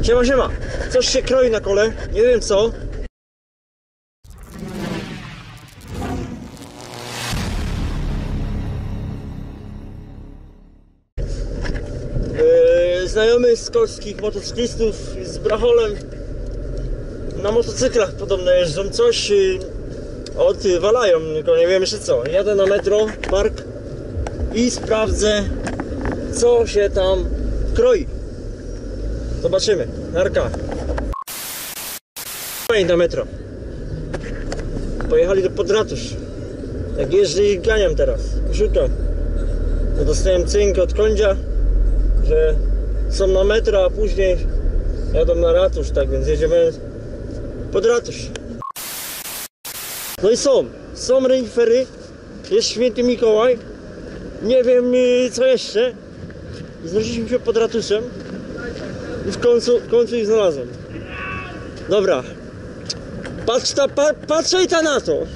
Siema, siema. Coś się kroi na kole, nie wiem co. Znajomy z kolskich motocyklistów z bracholem na motocyklach podobno jeżdżą, coś odwalają, tylko nie wiem jeszcze co. Jadę na metro, park i sprawdzę, co się tam kroi. Zobaczymy. Narka. Na metro. Pojechali do Podratusz. Jak jeżdżę i ganiam teraz. Szukam. No dostałem cynk od kądzia, że są na metro, a później jadą na ratusz, tak więc jedziemy pod ratusz. No i są renifery, jest Święty Mikołaj, nie wiem co jeszcze. Znaleźliśmy się pod ratuszem i w końcu ich znalazłem. Dobra, patrzaj ta na to.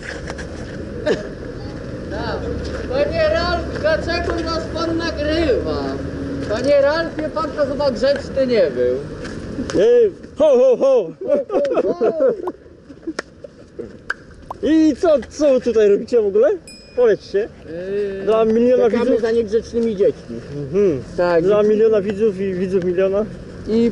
Panie Ralf, dlaczego nas pan nagrywa? Panie Ralfie, pan to chyba grzeczny nie był. Ho! I co tutaj robicie w ogóle? Powiedzcie. Dla miliona widzów. za niegrzecznymi dziećmi. Tak. Dla miliona widzów i widzów miliona. I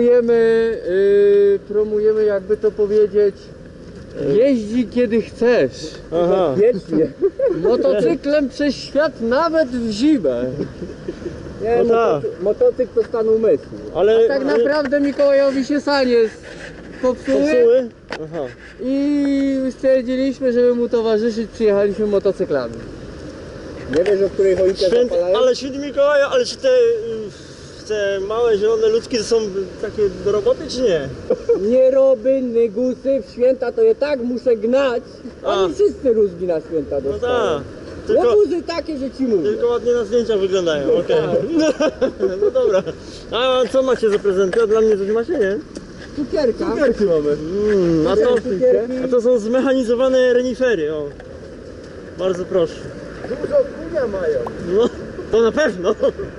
promujemy, jakby to powiedzieć, jeździ kiedy chcesz. Aha. Wiecznie. Motocyklem przez świat nawet w zimę. Nie, No motocykl to stan umysłu. Ale A tak naprawdę Mikołajowi się sanie popsuły. Aha. I stwierdziliśmy, żeby mu towarzyszyć, przyjechaliśmy motocyklami. Nie wiesz, o której choinkę zapalają? Ale Święty Mikołaj, ale czy te małe zielone ludzki to są takie do roboty, czy nie? Nie roby, nygusy, w święta to je tak muszę gnać. Oni wszyscy rózgi na święta No dostają. tak. Tylko, Łobuzy takie, że ci mówię. tylko ładnie na zdjęciach wyglądają, okej. No dobra. A co macie za prezenty? A dla mnie coś macie, nie? Cukierka. Cukierki mamy. A to są zmechanizowane renifery, o. Bardzo proszę. Dużo kunia mają. No, to na pewno.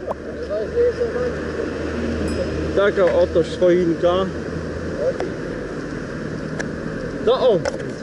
Taka oto choinka. No o!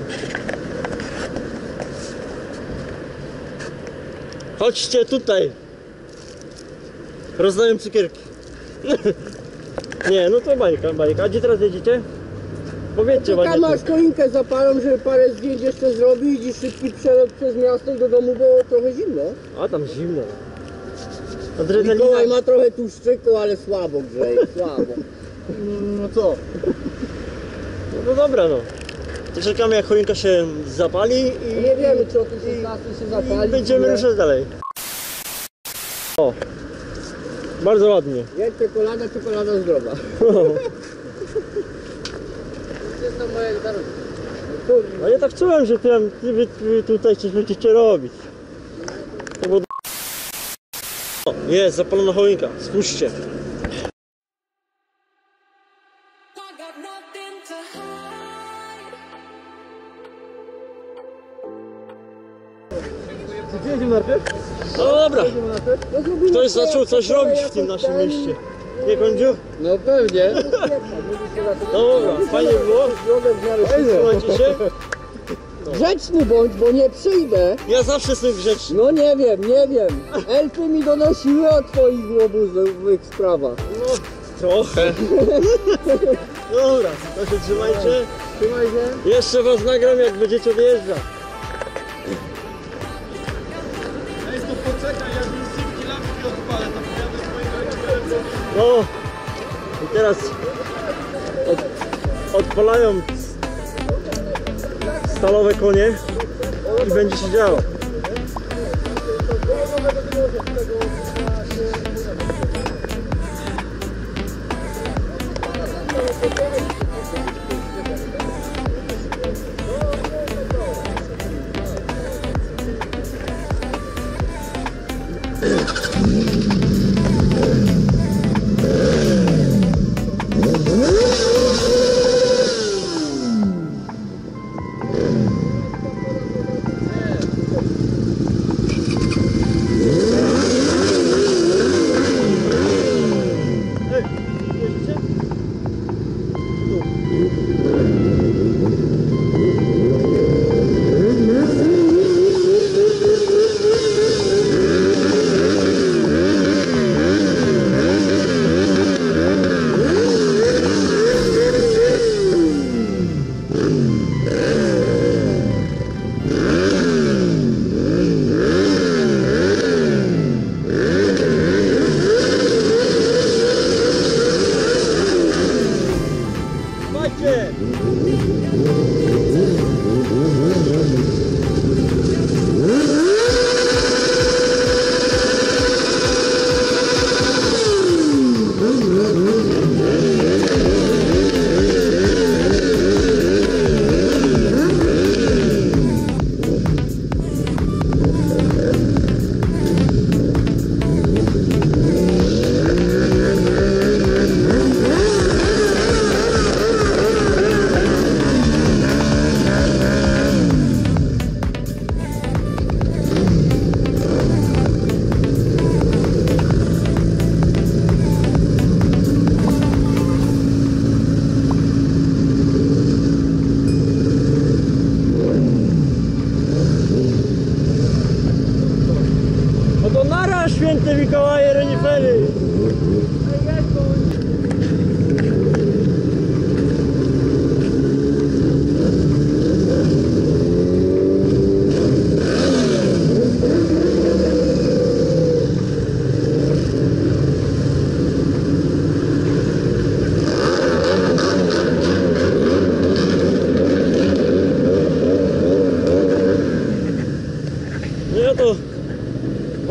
Chodźcie tutaj. Rozdaję cukierki. Nie, no to bajka. A gdzie teraz jedziecie? Powiedzcie Tam ładnie. masz choinkę zapalą, żeby parę zdjęć jeszcze zrobić i szybki przelot przez miasto i do domu, bo trochę zimno. A tam zimno. Adrenalina. Mikołaj ma trochę tłuszczyku, ale słabo grzeje, słabo. No co? No dobra, no. To czekamy, jak choinka się zapali i Nie wiemy, czy o tym 16 się zapali. i będziemy ruszać dalej. O, bardzo ładnie. Jest czekolada zdrowa. Jest to moje darunek. A ja tak czułem, że wy tutaj coś będziecie robić. To było... O, jest zapalona choinka, spójrzcie. Gdzie jedziemy najpierw? No dobra. Ktoś zaczął coś robić w tym naszym mieście. Nie, Kądziu? No pewnie. No dobra, fajnie było. Trzymajcie się. Grzeczny bądź, bo nie przyjdę. Ja zawsze jestem grzeczny. No nie wiem. Elfy mi donosiły o twoich łobuzowych sprawach. No, trochę. Dobra, to się trzymajcie. Trzymaj się. Jeszcze was nagram, jak będziecie odjeżdżać. Ej, to poczekaj, jak już szybki lampki odpalę, to pojadę swojego. No i teraz odpalają stalowe konie i będzie się działo.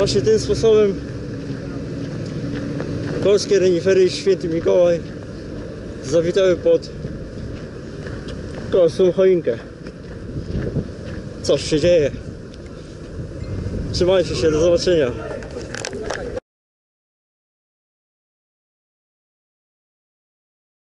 właśnie tym sposobem polskie renifery i Święty Mikołaj zawitały pod kosą choinkę. Coś się dzieje. Trzymajcie się, do zobaczenia.